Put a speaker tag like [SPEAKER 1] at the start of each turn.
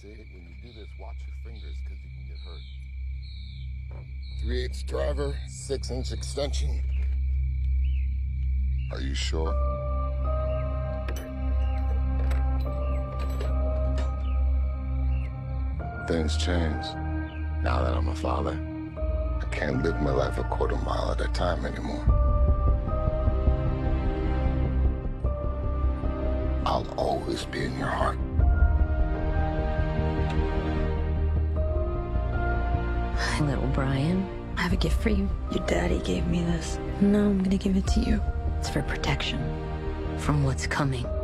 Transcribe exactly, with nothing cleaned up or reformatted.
[SPEAKER 1] See, when you do this, watch your fingers, because you can get hurt. three eighths driver, six inch extension. Are you sure? Things change. Now that I'm a father, I can't live my life a quarter mile at a time anymore. I'll always be in your heart.
[SPEAKER 2] Hi, little Brian. I have a gift for you.
[SPEAKER 3] Your daddy gave me this.
[SPEAKER 2] No, I'm gonna give it to you. It's for protection from what's coming.